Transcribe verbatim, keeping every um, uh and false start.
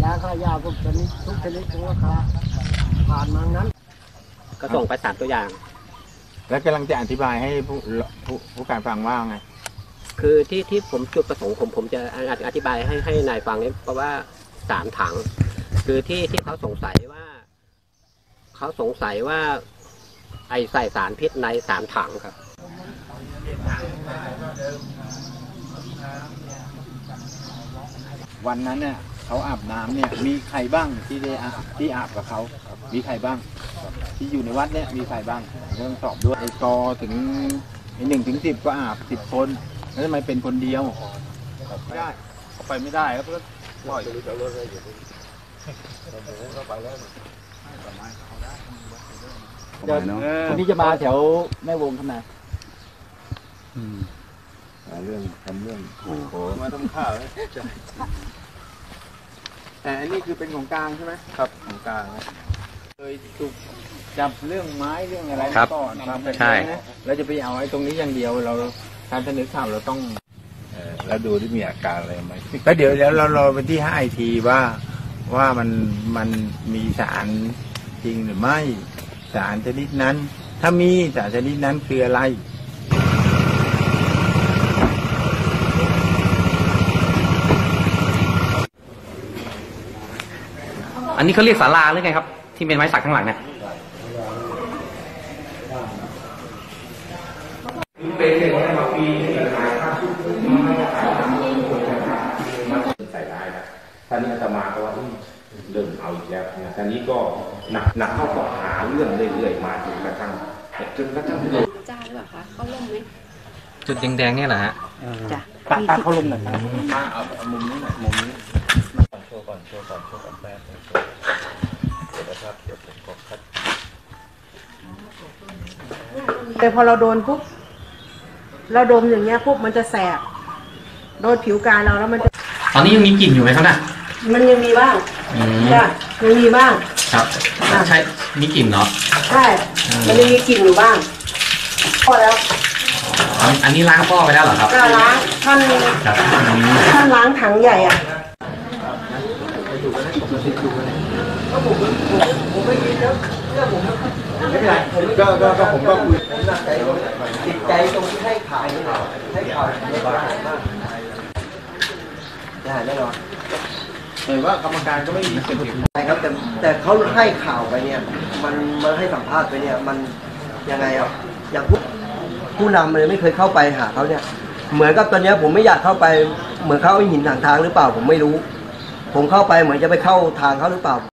าค่ายาพวกชนิดทุกชนิดของราคาผ่านมางั้นก็ส่งไปสามตัวอย่างแล้วกำลังจะอธิบายให้ผู้ผู้ผู้การฟังว่าไงคือที่ที่ผมจุดประสงค์ผมผมจะอธิบายให้ให้นายฟังนี้เพราะว่าสามถังคือที่ที่เขาสงสัยว่าเขาสงสัยว่าไอใส่สารพิษในสามถังครับวันนั้นเนี่ยเขาอาบน้ำเนี่ยมีใครบ้างที่ได้อาบที่อาบกับเขามีใครบ้างที่อยู่ในวัดเนี่ยมีใครบ้างเรื่องสอบด้วยไอ้กอถึงไอ้หนึ่งถึงสิบก็อาบสิบคนแล้วทำไมเป็นคนเดียวไม่ได้ไปไม่ได้ครับก็ปล่อยวันนี้จะมาแถวแม่วงทำไมเรื่องทำเรื่องโอ้โหมาทำข้าวแต่อันนี้คือเป็นของกลางใช่ไหมครับของกลางเคยถูกจับเรื่องไม้เรื่องอะไรก่อนใช่เราจะไปเอาไอ้ตรงนี้อย่างเดียวเราการเสนอข่าวเราต้องแล้วดูที่มีอาการอะไรไหมแล้วเดี๋ยวเดี๋ยวเรารอไปที่ห้าไอทีว่าว่ามันมันมีสารจริงหรือไม่สารชนิดนั้นถ้ามีสารชนิดนั้นคืออะไรอันนี้เขาเรียกศาลาหรือไงครับที่เป็นไม้สักข้างหลังเนี่ยเป็นเรื่องของเราปีใส่ได้นะท่านนี้อาตมาก็ว่าเริ่มเอาอีกแล้วนะท่านนี้ก็หนักหนักเข้าต่อหาเรื่องเรื่อยๆมาจนกระทั่งจนกระทั่งจ้าหรือเปล่าคะเขาล่มไหมจุดแดงๆเนี่ยแหละฮะจ้ะตาตาเขาลมหน่อยมาเอามุมนี้หน่อยมุมนี้โชว์ก่อนโชว์ก่อนโชว์ก่อนแป๊บเดี๋ยวนะครับเดี๋ยวผมขอคัดแต่พอเราโดนปุ๊บเราดมอย่างเงี้ยปุ๊บมันจะแสบโดนผิวกายเราแล้วมันจะตอนนี้ยังมีกลิ่นอยู่ไหมครับน่ะมันยังมีบ้างจ้ะยังมีบ้างครับใช่มีกลิ่นเนาะใช่มันยังมีกลิ่นอยู่บ้างพอแล้วอันนี้ล้างพ่อไปแล้วเหรอครับก็ล้างท่านท่านล้างถังใหญ่อ่ะไม่เป็นไรก็ก็ก็ผมก็คุยติดใจตรงที่ให้ขายให้ขายไม่บาดมากได้แน่นอนเห็นว่ากรรมการก็ไม่มีส่วนเกี่ยวข้องใช่ครับแต่แต่เขาให้ข่าวไปเนี่ยมันมันให้สัมภาษณ์ไปเนี่ยมันยังไงอ่ะอย่างผู้ผู้นำเลยไม่เคยเข้าไปหาเขาเนี่ยเหมือนกับตอนนี้ผมไม่อยากเข้าไปเหมือนเขาเอาหินถางทางหรือเปล่าผมไม่รู้ผมเข้าไปเหมือนจะไปเข้าทางเขาหรือเปล่า